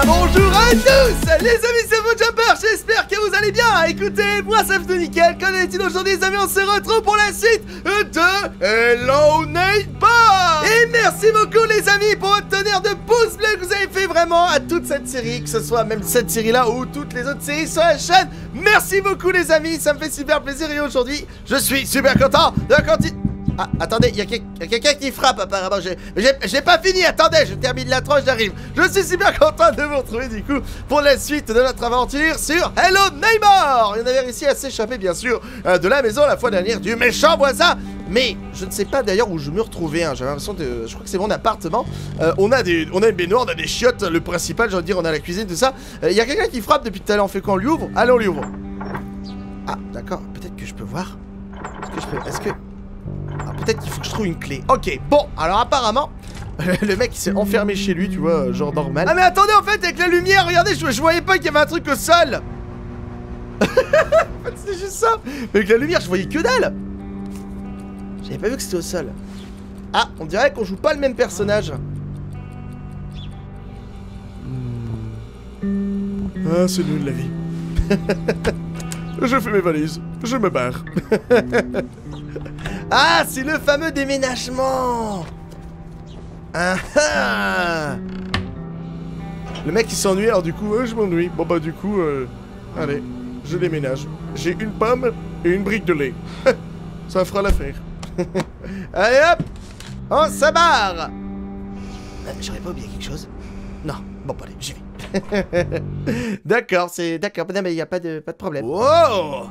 Bonjour à tous les amis, c'est vous Jumper, j'espère que vous allez bien. Écoutez, moi ça fait nickel. Comme d'habitude aujourd'hui les amis, on se retrouve pour la suite de Hello Neighbor. Et merci beaucoup les amis pour votre tonnerre de pouces bleus que vous avez fait vraiment à toute cette série, que ce soit même cette série là ou toutes les autres séries sur la chaîne. Merci beaucoup les amis, ça me fait super plaisir et aujourd'hui je suis super content de continuer. Ah, attendez, il y a quelqu'un qui frappe apparemment. J'ai pas fini, attendez, je termine l'intro, j'arrive. Je suis super content de vous retrouver du coup pour la suite de notre aventure sur Hello Neighbor. On avait réussi à s'échapper bien sûr de la maison la fois dernière du méchant voisin. Mais je ne sais pas d'ailleurs où je me retrouvais, hein. J'avais l'impression de... Je crois que c'est mon appartement. On a une baignoire, on a des chiottes. Le principal, j'ai envie de dire, on a la cuisine, tout ça. Il y a quelqu'un qui frappe depuis tout à l'heure. On fait quoi? On lui ouvre? Allez, on lui ouvre. Ah, d'accord, peut-être que je peux voir. Est-ce que... Ah, peut-être qu'il faut que je trouve une clé. Ok, bon, alors apparemment le mec il s'est enfermé chez lui, tu vois, genre normal. Ah mais attendez, en fait avec la lumière, regardez, je voyais pas qu'il y avait un truc au sol. En fait c'est juste ça. Mais avec la lumière je voyais que dalle. J'avais pas vu que c'était au sol. Ah, on dirait qu'on joue pas le même personnage. Ah, c'est nul la vie. Je fais mes valises, je me barre. Ah, c'est le fameux déménagement. Ah ah. Le mec il s'ennuie, alors du coup, je m'ennuie. Bon bah du coup, allez, je déménage. J'ai une pomme et une brique de lait. Ça fera l'affaire. Allez hop, on se barre. J'aurais pas oublié quelque chose? Non, bon bah allez, j'y vais. D'accord, c'est... D'accord, non mais y a pas de problème. Wow.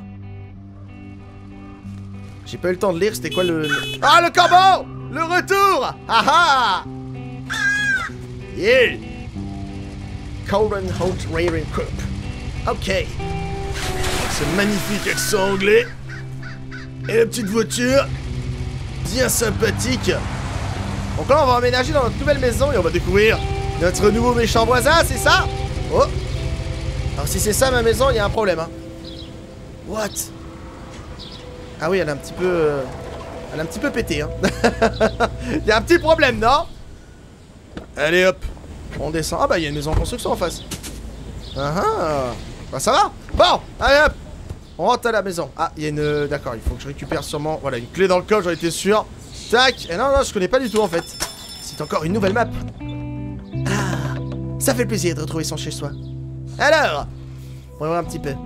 J'ai pas eu le temps de lire, c'était quoi le... Ah, le corbeau! Le retour! Ah ah! Yeah! Colin Holt Raring Coupe. Ok. Ce magnifique accent anglais. Et la petite voiture. Bien sympathique. Donc là, on va emménager dans notre nouvelle maison et on va découvrir notre nouveau méchant voisin, c'est ça? Oh! Alors si c'est ça ma maison, il y a un problème, hein. What? Ah oui, elle est un petit peu... Elle est un petit peu pétée, hein. Il y a un petit problème, non? Allez, hop. On descend. Ah bah, il y a une maison en construction en face. Ah ah. Bah, ça va. Bon, allez, hop. On rentre à la maison. Ah, il y a une... D'accord, il faut que je récupère sûrement... Voilà, une clé dans le coffre, j'en étais sûr. Tac. Et non, je connais pas du tout, en fait. C'est encore une nouvelle map. Ah, ça fait plaisir de retrouver son chez-soi. Alors, on va voir un petit peu.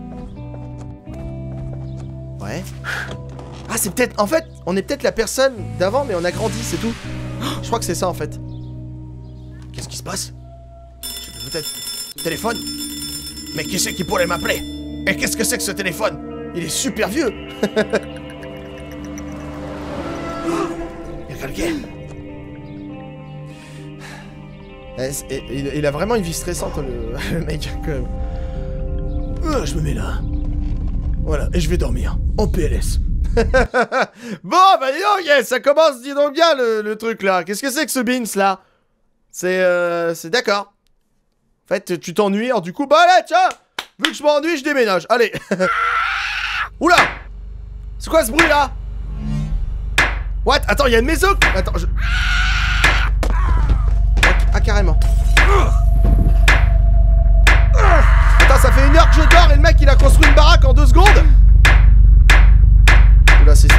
Ouais. Ah, c'est peut-être... En fait, on est peut-être la personne d'avant, mais on a grandi, c'est tout. Je crois que c'est ça, en fait. Qu'est-ce qui se passe? Peut-être... Téléphone? Mais qui c'est qui pourrait m'appeler? Et qu'est-ce que c'est que ce téléphone? Il est super vieux. Il y a quelqu'un. Il a vraiment une vie stressante, le mec, quand même. Je me mets là. Voilà, et je vais dormir. En PLS. Bon, bah dis donc, yeah, ça commence, dis donc bien, le truc, là. Qu'est-ce que c'est que ce beans, là? C'est d'accord. En fait, tu t'ennuies, alors du coup, bah là, tiens. Vu que je m'ennuie, je déménage. Allez. Oula. C'est quoi ce bruit, là? What? Attends, il y a une maison. Attends, je... Ah, carrément. Attends, ça fait 1 heure que je dors et le mec il a construit une baraque en 2 secondes. Oula, c'est...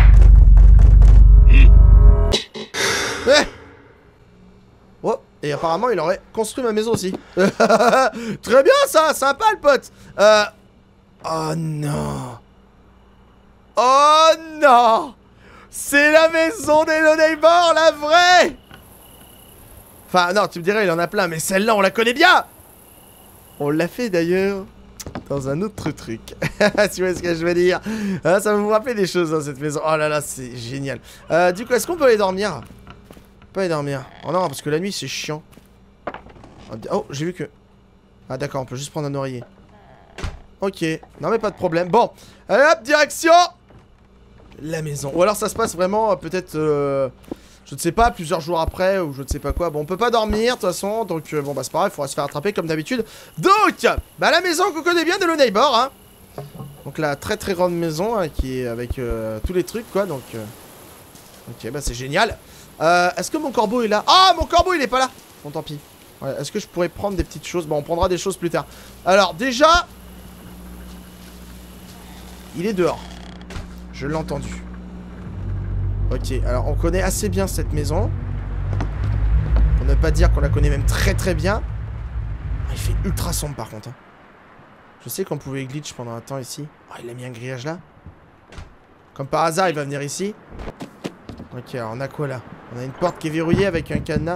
Oh, et apparemment il aurait construit ma maison aussi. Très bien ça, sympa le pote. Oh non. Oh non. C'est la maison d'Hello Neighbor, la vraie. Enfin non, tu me dirais il en a plein, mais celle-là on la connaît bien. On l'a fait d'ailleurs dans un autre truc. Tu vois ce que je veux dire? Ça va vous rappeler des choses dans cette maison. Oh là là, c'est génial. Du coup, est-ce qu'on peut aller dormir? On peut aller dormir. Oh non, parce que la nuit c'est chiant. Oh, j'ai vu que... Ah d'accord, on peut juste prendre un oreiller. Ok, non mais pas de problème. Bon, allez hop, direction la maison. Ou alors ça se passe vraiment peut-être... je ne sais pas, plusieurs jours après, ou je ne sais pas quoi. Bon, on peut pas dormir, de toute façon, donc bon, bah c'est pareil, il faudra se faire attraper comme d'habitude. Donc, bah la maison qu'on connaît bien de Hello Neighbor, hein. Donc la très très grande maison, hein, qui est avec tous les trucs, quoi, donc... Ok, bah c'est génial. Est-ce que mon corbeau est là? Ah, mon corbeau, il est pas là. Bon, tant pis. Ouais, est-ce que je pourrais prendre des petites choses? Bon, on prendra des choses plus tard. Alors, déjà... Il est dehors. Je l'ai entendu. Ok, alors on connaît assez bien cette maison. Pour ne pas dire qu'on la connaît même très très bien. Il fait ultra sombre par contre. Hein. Je sais qu'on pouvait glitch pendant un temps ici. Oh, il a mis un grillage là. Comme par hasard, il va venir ici. Ok, alors on a quoi là? On a une porte qui est verrouillée avec un cadenas.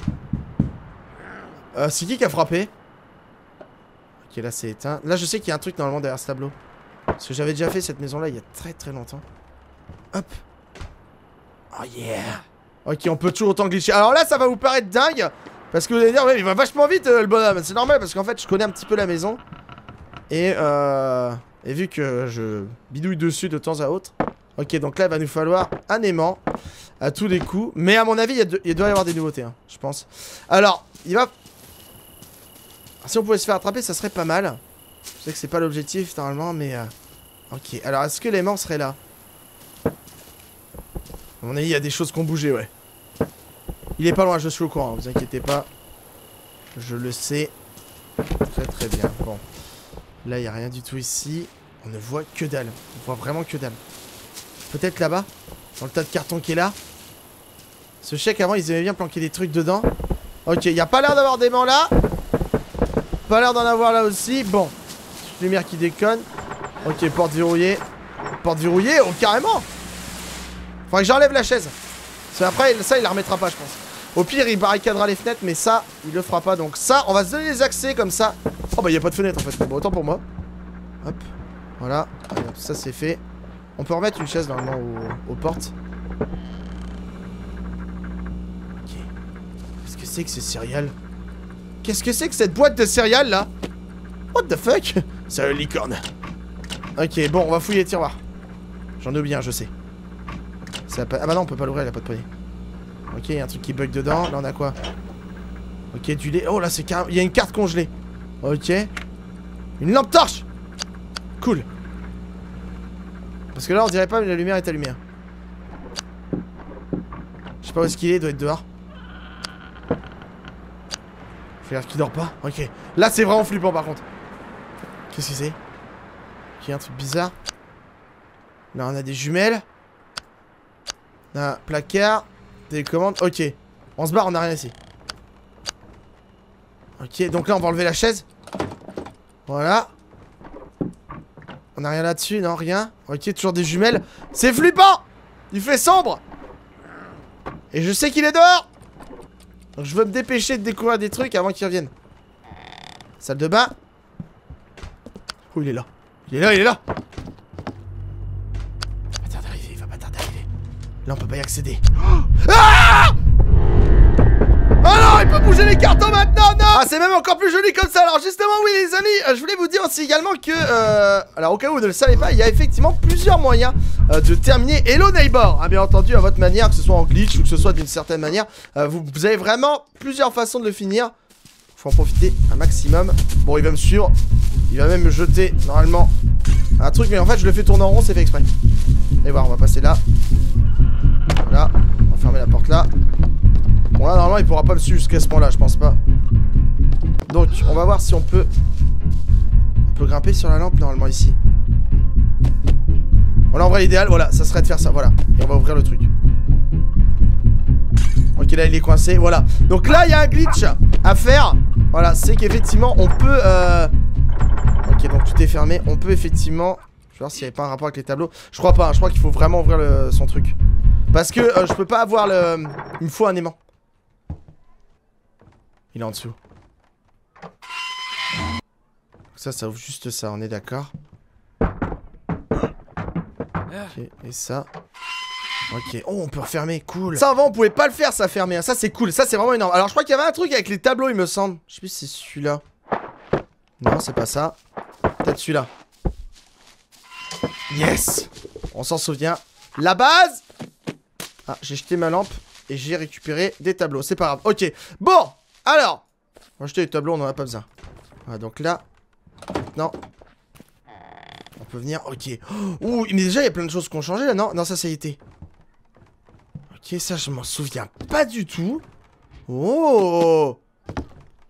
C'est qui a frappé? Ok, là c'est éteint. Là je sais qu'il y a un truc normalement derrière ce tableau. Parce que j'avais déjà fait cette maison là il y a très très longtemps. Hop. Oh yeah. Ok, on peut toujours autant glitcher. Alors là ça va vous paraître dingue. Parce que vous allez dire, ouais, il va vachement vite le bonhomme. C'est normal parce qu'en fait je connais un petit peu la maison. Et vu que je bidouille dessus de temps à autre. Ok, donc là il va nous falloir un aimant. À tous les coups. Mais à mon avis il doit y avoir des nouveautés hein, je pense. Alors, il va... Si on pouvait se faire attraper ça serait pas mal. Je sais que c'est pas l'objectif normalement mais... Ok, alors est-ce que l'aimant serait là? À mon avis il y a des choses qui ont bougé, ouais. Il est pas loin, je suis au courant, vous inquiétez pas. Je le sais. Très très bien, bon. Là il n'y a rien du tout ici. On ne voit que dalle, on voit vraiment que dalle. Peut-être là-bas, dans le tas de carton qui est là. Ce chèque avant ils aimaient bien planquer des trucs dedans. Ok, il n'y a pas l'air d'avoir d'aimant là. Pas l'air d'en avoir là aussi, bon. Lumière qui déconne. Ok, porte verrouillée. Porte verrouillée, oh carrément. Faudrait que j'enlève la chaise. Parce qu'après, ça il la remettra pas je pense. Au pire il barricadera les fenêtres mais ça il le fera pas. Donc ça on va se donner les accès comme ça. Oh bah il n'y a pas de fenêtre en fait. Bon autant pour moi. Hop. Voilà. Allez, hop, ça c'est fait. On peut remettre une chaise normalement aux portes. Ok. Qu'est-ce que c'est que ces céréales? Qu'est-ce que c'est que cette boîte de céréales là? What the fuck? C'est une licorne. Ok, bon, on va fouiller les tiroirs. J'en ai oublié un, je sais. Ah bah non, on peut pas l'ouvrir, il a pas de poignée. Ok, il y a un truc qui bug dedans. Là, on a quoi? Ok, du lait. Oh là, c'est carrément... Il y a une carte congelée. Ok. Une lampe torche. Cool. Parce que là, on dirait pas, mais la lumière est allumée. Je sais pas où est-ce qu'il est, il doit être dehors. Faut dire qu'il dort pas. Ok. Là, c'est vraiment flippant par contre. Qu'est-ce que c'est? Ok, un truc bizarre. Là, on a des jumelles. On a un placard. Télécommande. Ok. On se barre, on a rien ici. Ok, donc là, on va enlever la chaise. Voilà. On a rien là-dessus, non, rien. Ok, toujours des jumelles. C'est flippant! Il fait sombre! Et je sais qu'il est dehors! Donc je veux me dépêcher de découvrir des trucs avant qu'il revienne. Salle de bain. Oh, il est là. Il est là, il est là! Il va pas tarder à arriver, il va pas tarder à arriver. Là, on peut pas y accéder. Ah! Oh non, il peut bouger les cartons maintenant, non! Ah, c'est même encore plus joli comme ça. Alors justement, oui les amis, je voulais vous dire aussi également que alors au cas où vous ne le savez pas, il y a effectivement plusieurs moyens de terminer Hello Neighbor, hein, bien entendu à votre manière, que ce soit en glitch ou que ce soit d'une certaine manière. Vous avez vraiment plusieurs façons de le finir. Faut en profiter un maximum. Bon, il va me suivre. Il va même me jeter normalement un truc, mais en fait je le fais tourner en rond, c'est fait exprès. Et voilà, on va passer là. Voilà, on va fermer la porte là. Bon là normalement il pourra pas me suivre jusqu'à ce point là, je pense pas. Donc on va voir si on peut grimper sur la lampe normalement ici. Voilà, en vrai l'idéal, voilà, ça serait de faire ça, voilà. Et on va ouvrir le truc. Ok, là il est coincé, voilà. Donc là il y a un glitch à faire. Voilà, c'est qu'effectivement on peut ok, donc tout est fermé. On peut effectivement... Je vais voir s'il n'y avait pas un rapport avec les tableaux. Je crois pas, hein, je crois qu'il faut vraiment ouvrir son truc. Parce que je peux pas avoir le... Il me faut un aimant. Il est en dessous. Ça ouvre juste ça, on est d'accord. Ok, et ça. Ok, oh on peut refermer, cool. Ça avant on pouvait pas le faire, ça fermer, hein. Ça c'est cool, ça c'est vraiment énorme. Alors je crois qu'il y avait un truc avec les tableaux il me semble. Je sais plus si c'est celui-là. Non c'est pas ça. Peut-être celui-là. Yes. On s'en souvient. La base. Ah j'ai jeté ma lampe et j'ai récupéré des tableaux, c'est pas grave. Ok, bon, alors on va jeter les tableaux, on en a pas besoin. Voilà, donc là. Maintenant on peut venir, ok. Ouh, mais déjà il y a plein de choses qui ont changé là, non? Non, ça a été. Ok, ça je m'en souviens pas du tout. Oh.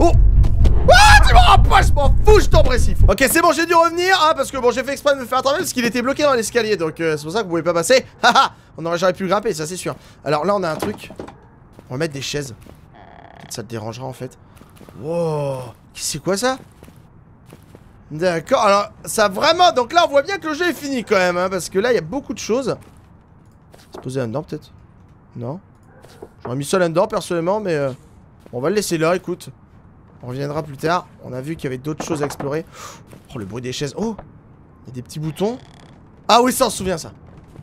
Oh! Ah, tu me rapproches, je m'en fous, je t'embrasse. Ok, c'est bon, j'ai dû revenir, hein, parce que bon, j'ai fait exprès de me faire attraper parce qu'il était bloqué dans l'escalier, donc c'est pour ça que vous pouvez pas passer. Haha, j'aurais pu grimper, ça c'est sûr. Alors là, on a un truc. On va mettre des chaises. Peut-être ça te dérangera en fait. Wow, c'est quoi ça? D'accord, alors ça vraiment, donc là on voit bien que le jeu est fini quand même, hein, parce que là il y a beaucoup de choses. Se poser là-dedans peut-être? Non? J'aurais mis ça là-dedans personnellement, mais on va le laisser là, écoute. On reviendra plus tard. On a vu qu'il y avait d'autres choses à explorer. Oh, le bruit des chaises. Oh, il y a des petits boutons. Ah oui, ça on se souvient ça.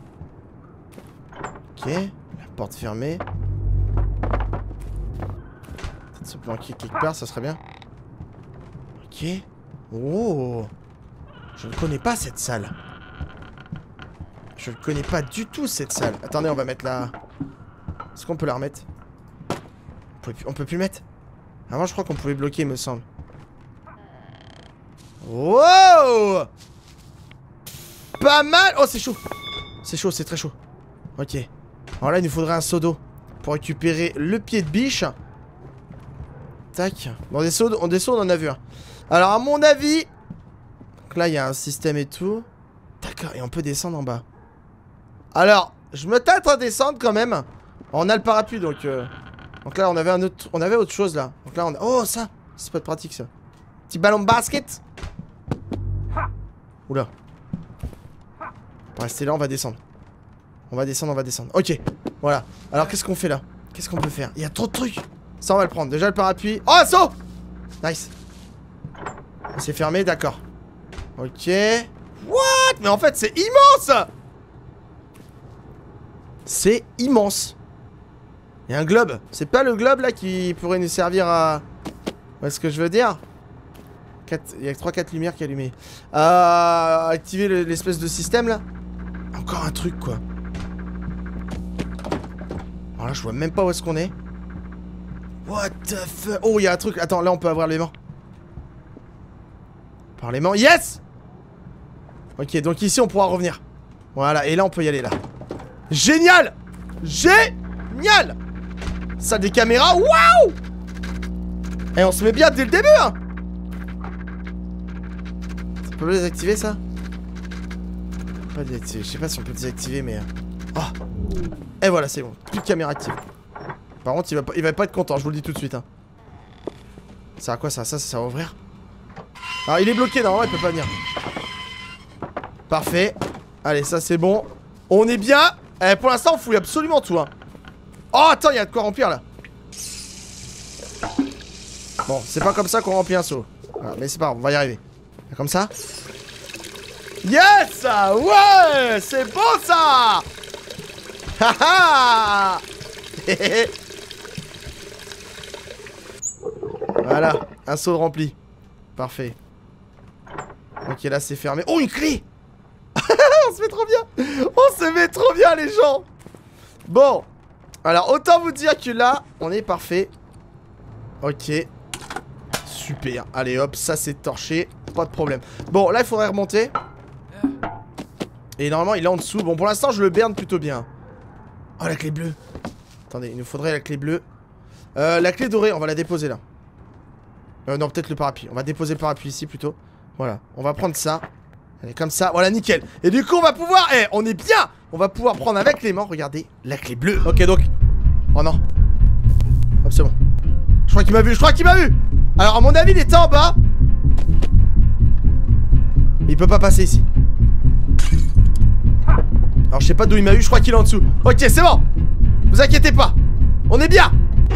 Ok, la porte fermée. Peut-être se planquer quelque part, ça serait bien. Ok. Oh, je ne connais pas cette salle. Je ne connais pas du tout cette salle. Attendez, on va mettre la... Est-ce qu'on peut la remettre? On peut plus mettre. Avant, je crois qu'on pouvait bloquer, il me semble. Wow! Pas mal! Oh, c'est chaud! C'est chaud, c'est très chaud. Ok. Alors là, il nous faudrait un seau d'eau pour récupérer le pied de biche. Tac. Bon, des seaux, on en a vu un. Alors, à mon avis... Donc là, il y a un système et tout. D'accord, et on peut descendre en bas. Alors, je me tâte à descendre quand même. On a le parapluie, donc... Donc là, on avait autre chose là. Donc là, on a... Oh, ça! C'est pas de pratique ça. Petit ballon de basket. Oula. On va rester là, on va descendre. On va descendre, on va descendre. Ok, voilà. Alors, qu'est-ce qu'on fait là? Qu'est-ce qu'on peut faire? Il y a trop de trucs. Ça, on va le prendre. Déjà, le parapluie. Oh, un saut! Nice. C'est fermé, d'accord. Ok. What? Mais en fait, c'est immense! C'est immense. Il y a un globe. C'est pas le globe là qui pourrait nous servir à... Où est-ce que je veux dire? Il y a 3-4 lumières qui allumées. Activer l'espèce de système là. Encore un truc quoi. Alors là je vois même pas où est-ce qu'on est. What the fuck? Oh il y a un truc. Attends là on peut avoir l'aimant. Par l'aimant. Yes! Ok donc ici on pourra revenir. Voilà et là on peut y aller là. Génial! Génial! Ça des caméras, waouh! Et on se met bien dès le début hein. Ça peut le désactiver ça? Pas désactiver, je sais pas si on peut le désactiver mais... Oh! Et voilà c'est bon, plus de caméra active. Par contre il va pas être content, je vous le dis tout de suite hein. Ça sert à quoi ça? Ça va ouvrir? Alors il est bloqué normalement il peut pas venir. Parfait. Allez ça c'est bon. On est bien. Pour l'instant on fouille absolument tout hein. Oh attends, il y a de quoi remplir là. Bon, c'est pas comme ça qu'on remplit un seau. Voilà, mais c'est pas grave, on va y arriver. Comme ça. Yes! Ouais! C'est bon ça! Haha! Voilà, un seau rempli. Parfait. Ok, là c'est fermé. Oh, une clé! On se met trop bien! On se met trop bien les gens! Bon. Alors autant vous dire que là on est parfait. Ok. Super. Allez hop, ça c'est torché. Pas de problème. Bon là il faudrait remonter. Et normalement il est en dessous. Bon pour l'instant je le berne plutôt bien. Oh la clé bleue. Attendez il nous faudrait la clé bleue. La clé dorée on va la déposer là. Non peut-être le parapluie. On va déposer le parapluie ici plutôt. Voilà. On va prendre ça. Allez comme ça. Voilà nickel. Et du coup on va pouvoir... on est bien. On va pouvoir prendre avec les mains, regardez, la clé bleue. Ok, donc... Oh non. Hop, c'est bon. Je crois qu'il m'a vu, Alors, à mon avis, il était en bas. Mais il peut pas passer ici. Alors, je sais pas d'où il m'a eu, je crois qu'il est en dessous. Ok, c'est bon. Vous inquiétez pas. On est bien.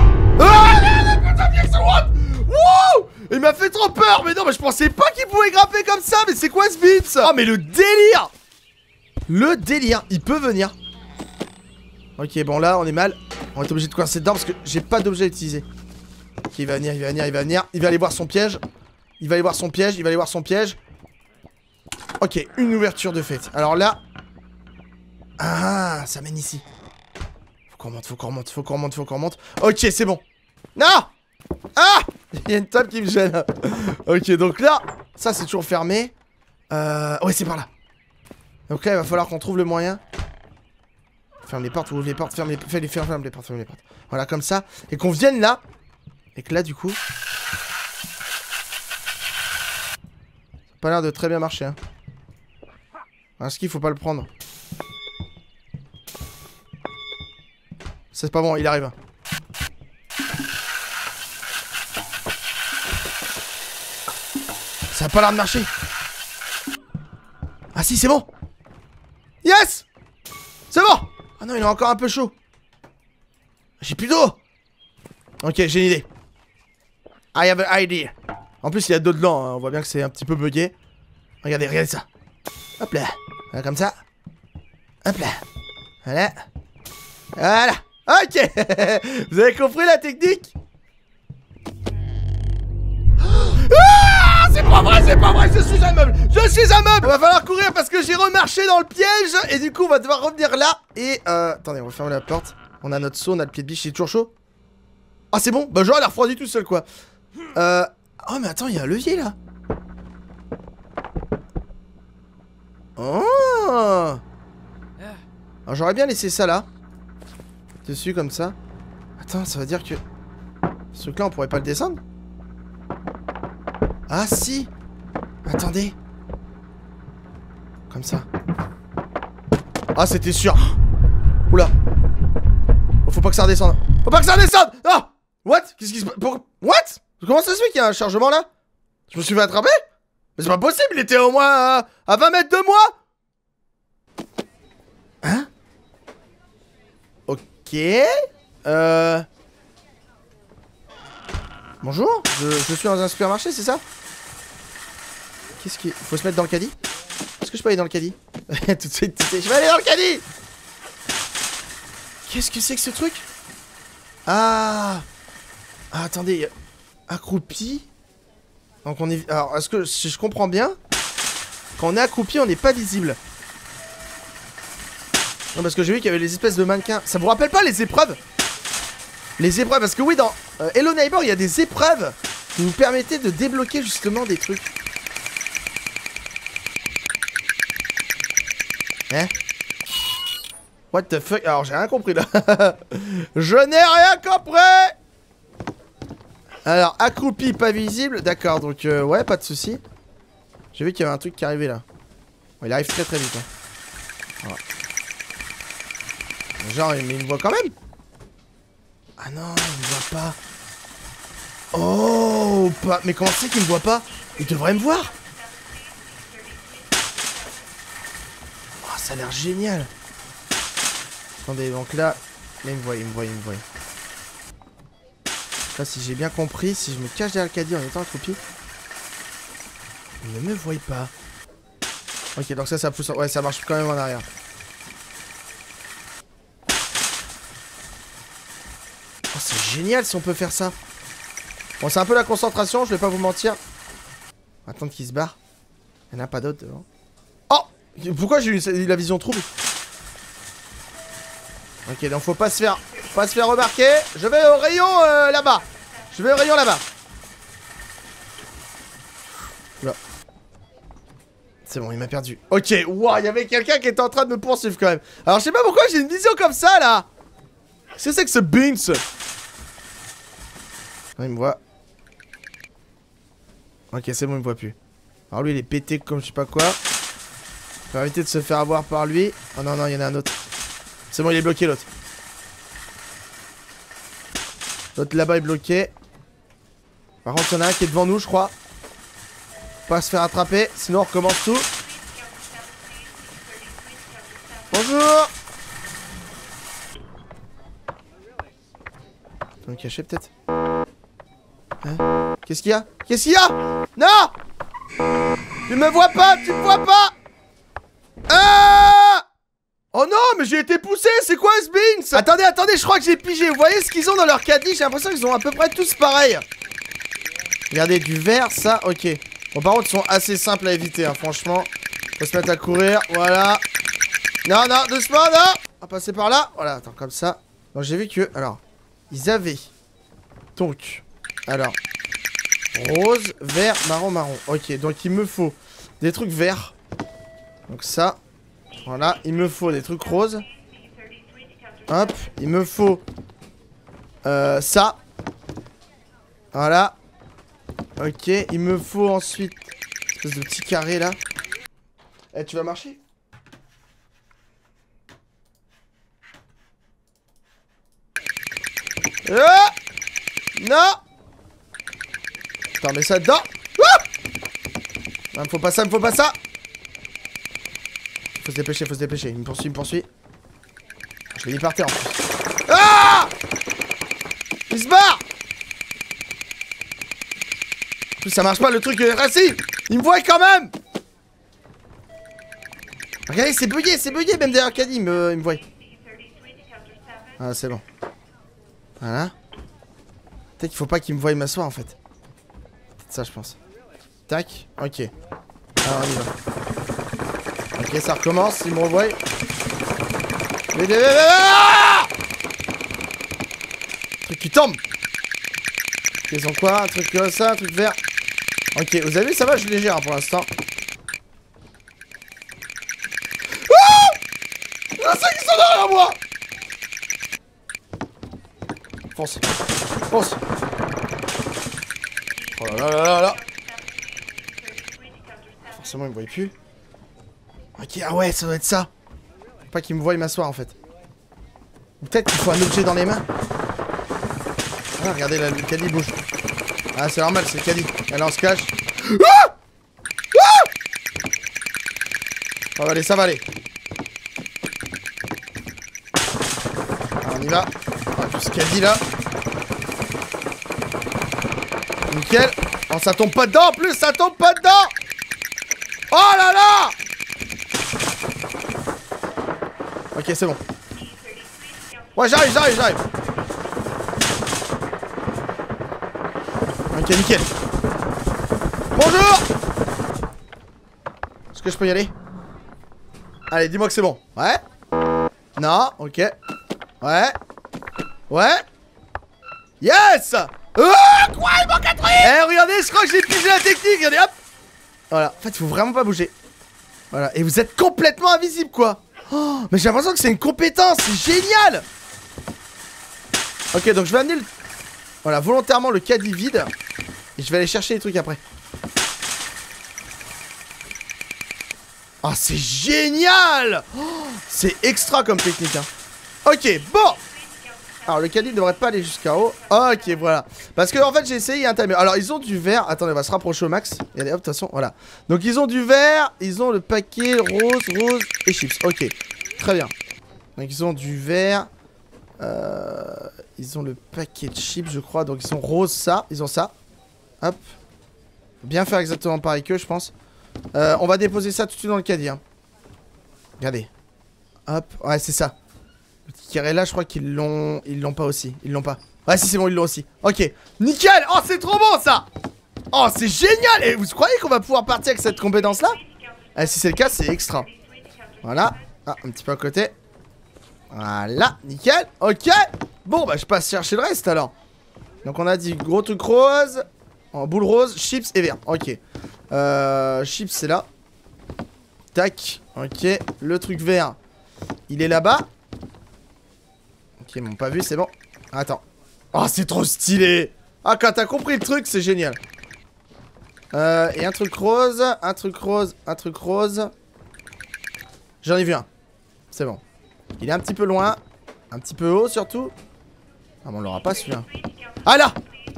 Wow! Il m'a fait trop peur. Mais non, mais je pensais pas qu'il pouvait grimper comme ça. Mais c'est quoi ce bits? Oh, mais le délire! Le délire, il peut venir. Ok, bon là, on est mal. On va être obligé de coincer dedans parce que j'ai pas d'objet à utiliser. Ok, il va venir, il va venir, il va venir. Il va aller voir son piège. Il va aller voir son piège, il va aller voir son piège. Ok, une ouverture de fait. Alors là... Ah, ça mène ici. Faut qu'on remonte, faut qu'on remonte, faut qu'on remonte, faut qu'on remonte. Ok, c'est bon. Non! Ah! Il y a une table qui me gêne. Ok, donc là, ça c'est toujours fermé. Ouais, c'est par là. Donc là, il va falloir qu'on trouve le moyen. Ferme les portes, ouvre les portes, ferme les portes, ferme les portes. Voilà, comme ça. Et qu'on vienne là. Et que là, du coup... pas l'air de très bien marcher. Hein. Est-ce qu'il faut pas le prendre? C'est pas bon, il arrive. Ça a pas l'air de marcher. Ah si, c'est bon. Yes. C'est bon. Ah non, il est encore un peu chaud. J'ai plus d'eau. Ok, j'ai une idée. I have an idea. En plus, il y a d'eau dedans, hein. On voit bien que c'est un petit peu bugué. Regardez, regardez ça. Hop là. Voilà, comme ça. Hop là. Voilà. Voilà. Ok. Vous avez compris la technique? Ah, c'est pas vrai, je suis un meuble. Je suis un meuble. Va falloir courir parce que j'ai remarché dans le piège. Et du coup, on va devoir revenir là. Et attendez, on va fermer la porte. On a notre seau, on a le pied de biche, il est toujours chaud. Ah, c'est bon. Bah, genre, il a refroidi tout seul, quoi. Oh, mais attends, il y a un levier, là. Oh. Alors, j'aurais bien laissé ça, là. Dessus, comme ça. Attends, ça veut dire que... Ce truc-là, on pourrait pas le descendre? Ah, si. Attendez. Comme ça. Ah, c'était sûr. Oula. Oh, faut pas que ça redescende. Faut pas que ça redescende. Ah. What? Qu'est-ce qui se passe? What? Comment ça se fait qu'il y a un chargement là? Je me suis fait attraper? Mais c'est pas possible, il était au moins à 20 mètres de moi. Hein? Ok. Bonjour, je suis dans un supermarché, c'est ça? Qu'est-ce qui... Faut se mettre dans le caddie? Est-ce que je peux aller dans le caddie? Tout de suite, je vais aller dans le caddie! Qu'est-ce que c'est que ce truc? Ah, attendez, accroupi. Donc on est... Alors, est-ce que, si je comprends bien, quand on est accroupi, on n'est pas visible. Non, parce que j'ai vu qu'il y avait les espèces de mannequins. Ça vous rappelle pas les épreuves? Les épreuves, parce que oui, dans Hello Neighbor, il y a des épreuves qui vous permettaient de débloquer justement des trucs. Hein? What the fuck? Alors, j'ai rien compris là. Je n'ai rien compris! Alors, accroupi, pas visible. D'accord, donc ouais, pas de soucis. J'ai vu qu'il y avait un truc qui arrivait là. Bon, il arrive très très vite. Hein. Voilà. Genre, mais il me voit quand même. Ah non, il me voit pas. Oh, pas... Mais comment c'est qu'il me voit pas? Il devrait me voir. Oh, ça a l'air génial. Attendez, donc là il me voit. Là, si j'ai bien compris, si je me cache derrière le caddie en étant accroupi, il ne me voit pas. Ok, donc ça pousse... Ouais, ça marche quand même en arrière. Oh, c'est génial si on peut faire ça. Bon, c'est un peu la concentration, je vais pas vous mentir. Attendre qu'il se barre. Il n'y en a pas d'autres devant. Oh! Pourquoi j'ai eu la vision trouble? Ok, donc faut pas se faire remarquer. Je vais au rayon là-bas. Là. C'est bon, il m'a perdu. Ok, wow, il y avait quelqu'un qui était en train de me poursuivre quand même. Alors je sais pas pourquoi j'ai une vision comme ça là. Qu'est-ce que c'est que ce Beans? Il me voit. Ok, c'est bon, il me voit plus. Alors lui, il est pété comme je sais pas quoi. Faut éviter de se faire avoir par lui. Oh non, non, il y en a un autre. C'est bon, il est bloqué l'autre. L'autre là-bas est bloqué. Par contre, il y en a un qui est devant nous, je crois. Faut pas se faire attraper, sinon on recommence tout. Bonjour. Faut me cacher peut-être. Hein? Qu'est-ce qu'il y a? Qu'est-ce qu'il y a? Non! Tu me vois pas! Tu me vois pas! Ah! Oh non, mais j'ai été poussé! C'est quoi ce beans? Attendez, attendez, je crois que j'ai pigé. Vous voyez ce qu'ils ont dans leur caddie? J'ai l'impression qu'ils ont à peu près tous pareil. Regardez, du vert, ça, ok. Bon, par contre, ils sont assez simples à éviter, hein, franchement. Faut se mettre à courir, voilà. Non, non, doucement, non! On va passer par là. Voilà, attends, comme ça. Donc, j'ai vu que, alors, ils avaient. Donc, alors, rose, vert, marron, marron. Ok, donc il me faut des trucs verts. Donc ça, voilà, il me faut des trucs roses. Hop, il me faut ça. Voilà. Ok, il me faut ensuite Espèce de petit carré là. Eh, tu vas marcher? Ah non. Attends, mets ça dedans. Ah non, me faut pas ça, me faut pas ça. Faut se dépêcher, faut se dépêcher. Il me poursuit, il me poursuit. Je l'ai mis par terre en plus. Ah! Il se barre! En plus, ça marche pas le truc rassis! Il me voit quand même! Regardez, c'est bugué, même derrière Caddy, il me voit. Ah, c'est bon. Voilà. Peut-être qu'il faut pas qu'il me voie m'asseoir en fait. Peut-être ça, je pense. Tac, ok. Alors, on y va. Ok, ça recommence, il me revoit. Truc qui tombe. Ils ont quoi? Un truc comme ça, un truc vert. Ok, vous avez vu, ça va, je les gère pour l'instant. Je sais qu'ils sont derrière moi. Fonce. Fonce. Oh là là là là là. Forcément, il me voit plus. Ok, ah ouais, ça doit être ça. Faut pas qu'il me voie m'asseoir en fait. Ou peut-être qu'il faut un objet dans les mains. Ah, regardez là, le caddie bouge. Ah, c'est normal, c'est le caddie. Allez, on se cache. Ah ah, ça va aller, ça va aller. Alors, on y va. Ah, tout ce caddie là. Nickel. Oh, ça tombe pas dedans en plus, ça tombe pas dedans. Oh là là. Ok, c'est bon. Ouais, j'arrive. Ok, nickel. Bonjour. Est-ce que je peux y aller? Allez, dis-moi que c'est bon. Ouais. Non, ok. Ouais. Ouais. Yes. Quoi? Il manque un truc. Eh, regardez, je crois que j'ai pigé la technique. Regardez, hop. Voilà. En fait, il faut vraiment pas bouger. Voilà. Et vous êtes complètement invisible, quoi. Oh, mais j'ai l'impression que c'est une compétence. C'est génial. Ok, donc je vais amener le... Voilà, volontairement le caddie vide. Et je vais aller chercher les trucs après. Ah, oh, c'est génial. Oh, c'est extra comme technique, hein. Ok, bon. Alors, le caddie ne devrait pas aller jusqu'à haut. Ok, voilà. Parce que, en fait, j'ai essayé un timer. Alors, ils ont du vert. Attendez, on va se rapprocher au max. Et allez, hop, de toute façon, voilà. Donc, ils ont du vert. Ils ont le paquet rose et chips. Ok, très bien. Donc, ils ont du vert. Ils ont le paquet de chips, je crois. Donc, ils ont rose, ça. Ils ont ça. Hop. Bien faire exactement pareil qu'eux, je pense. On va déposer ça tout de suite dans le caddie, hein. Regardez. Hop. Ouais, c'est ça. Le petit carré là, je crois qu'ils l'ont... Ils l'ont pas aussi. Ils l'ont pas. Ouais, si, c'est bon, ils l'ont aussi. Ok. Nickel. Oh, c'est trop bon, ça. Oh, c'est génial. Et vous croyez qu'on va pouvoir partir avec cette compétence-là? Si c'est le cas, c'est extra. Voilà. Ah, un petit peu à côté. Voilà. Nickel. Ok. Bon, bah, je passe chercher le reste, alors. Donc, on a dit gros truc rose. En boule rose, chips et vert. Ok. Chips, c'est là. Tac. Ok. Le truc vert, il est là-bas. Ok, ils m'ont pas vu, c'est bon. Attends. Oh, c'est trop stylé. Ah, quand t'as compris le truc, c'est génial. Et un truc rose. Un truc rose. Un truc rose. J'en ai vu un. C'est bon. Il est un petit peu loin. Un petit peu haut, surtout. Ah, mais on l'aura pas, celui-là. Ah, là.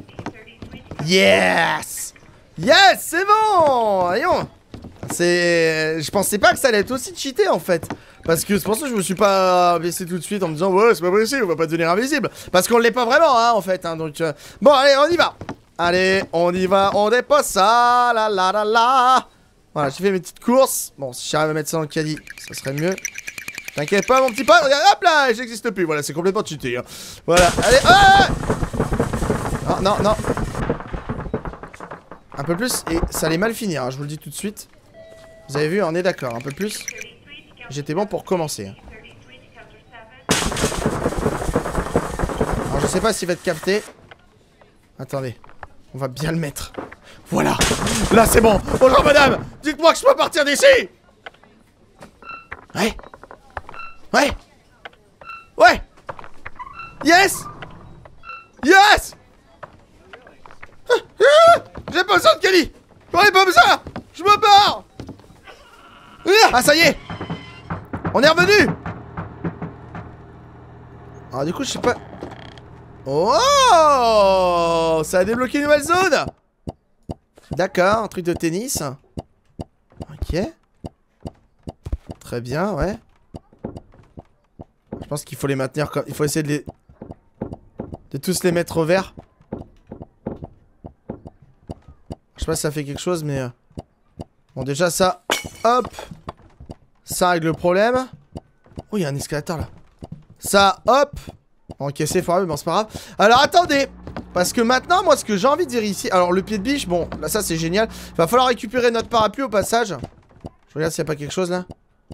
Yes. Yes, c'est bon. Voyons. C'est... Je pensais pas que ça allait être aussi cheaté, en fait. Parce que c'est pour ça que je me suis pas baissé tout de suite en me disant ouais, c'est pas possible, on va pas devenir invisible. Parce qu'on l'est pas vraiment, hein, en fait, hein, donc... Bon, allez, on y va. Allez, on y va, on dépose ça, la la la la. Voilà, j'ai fait mes petites courses. Bon, si j'arrive à mettre ça dans le caddie, ça serait mieux. T'inquiète pas, mon petit pote, regarde, hop là, j'existe plus, voilà, c'est complètement cheaté, hein. Voilà, allez, ah. Non, non, non. Un peu plus, et ça allait mal finir, hein, je vous le dis tout de suite. Vous avez vu, on est d'accord, un peu plus. J'étais bon pour commencer. Alors je sais pas s'il va être capté. Attendez. On va bien le mettre. Voilà. Là c'est bon. Bonjour madame. Dites-moi que je peux partir d'ici. Ouais. Ouais. Ouais. Yes. Yes. J'ai pas besoin de Kelly. J'en ai pas besoin. Je me barre. Ah, ça y est. On est revenu. Alors du coup, je sais pas... Oh, ça a débloqué une nouvelle zone. D'accord, un truc de tennis. Ok. Très bien, ouais. Je pense qu'il faut les maintenir comme... Il faut essayer de les... De tous les mettre au vert. Je sais pas si ça fait quelque chose, mais... Bon, déjà ça... Hop. Ça règle le problème. Oh, il y a un escalator là. Ça, hop. Ok, c'est foireux, mais bon, c'est pas grave. Alors, attendez. Parce que maintenant, moi, ce que j'ai envie de dire ici... Alors, le pied de biche, bon, là, ça, c'est génial. Il va falloir récupérer notre parapluie au passage. Je regarde s'il n'y a pas quelque chose, là.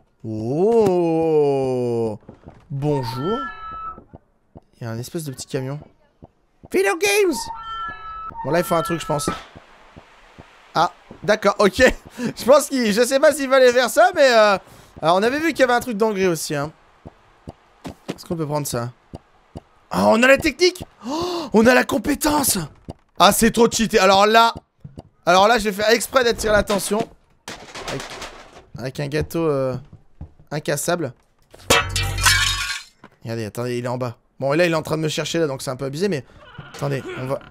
Oh. Bonjour. Il y a un espèce de petit camion. Video games. Bon, là, il faut un truc, je pense. Ah, d'accord, ok. Je pense qu'il... Je sais pas s'il fallait faire ça, mais... Alors, on avait vu qu'il y avait un truc d'engrais aussi, hein. Est-ce qu'on peut prendre ça? Ah, on a la technique. Oh, on a la compétence. Ah, c'est trop cheaté. Alors là, je vais faire exprès d'attirer l'attention. Avec un gâteau incassable. Regardez, attendez, il est en bas. Bon, et là, il est en train de me chercher, là, donc c'est un peu abusé, mais... Attendez, on va...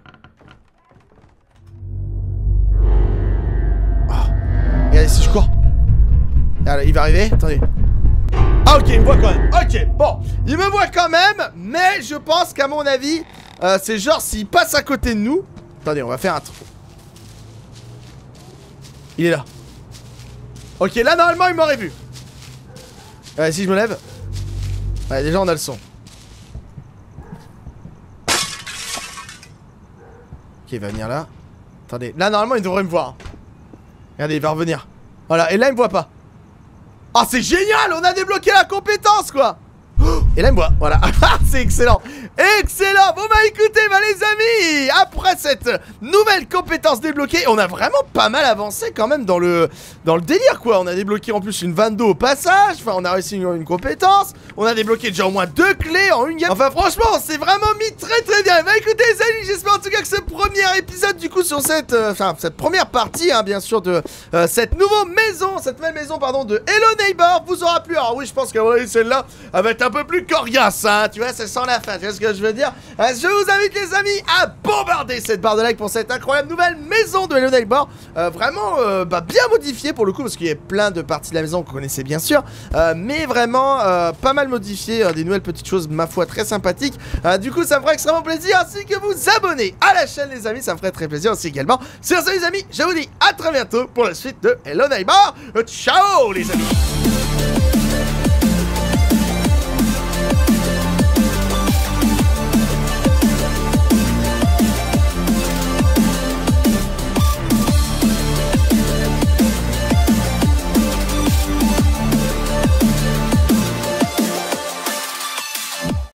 Oh. Regardez, si je cours. Regardez, il va arriver, attendez. Ah, ok, il me voit quand même. Ok, bon, il me voit quand même, mais je pense qu'à mon avis, c'est genre s'il passe à côté de nous. Attendez, on va faire un truc. Il est là. Ok, là, normalement, il m'aurait vu. Ouais, si je me lève. Ouais, déjà, on a le son. Ok, il va venir là. Attendez, là, normalement, il devrait me voir. Regardez, il va revenir. Voilà, et là, il me voit pas. Ah, c'est génial, on a débloqué la compétence, quoi. Et là, il me voit, voilà. C'est excellent. Excellent. Bon, bah, écoutez, bah, les amis, après cette nouvelle compétence débloquée, on a vraiment pas mal avancé quand même dans le délire, quoi. On a débloqué en plus une vanne d'eau au passage. Enfin, on a réussi une compétence. On a débloqué déjà au moins 2 clés en une game. Enfin, franchement, on s'est vraiment mis très très bien. Bah, écoutez, les amis, j'espère en tout cas que ce premier épisode, du coup, sur cette première partie, hein, bien sûr, de cette nouvelle maison, pardon, de Hello Neighbor, vous aura plu. Alors oui, je pense que celle-là, elle va être un peu plus coriace, hein, tu vois, ça sent la fin, tu vois ce que je veux dire. Je vous invite, les amis, à bombarder cette barre de like pour cette incroyable nouvelle maison de Hello Neighbor. Vraiment, bien modifiée pour le coup, parce qu'il y a plein de parties de la maison qu'on connaissait bien sûr, mais vraiment pas mal modifiée, des nouvelles petites choses, ma foi, très sympathiques. Du coup, ça me ferait extrêmement plaisir, ainsi que vous abonner à la chaîne, les amis, ça me ferait très plaisir aussi également. Sur ce, les amis, je vous dis à très bientôt pour la suite de Hello Neighbor. Ciao, les amis.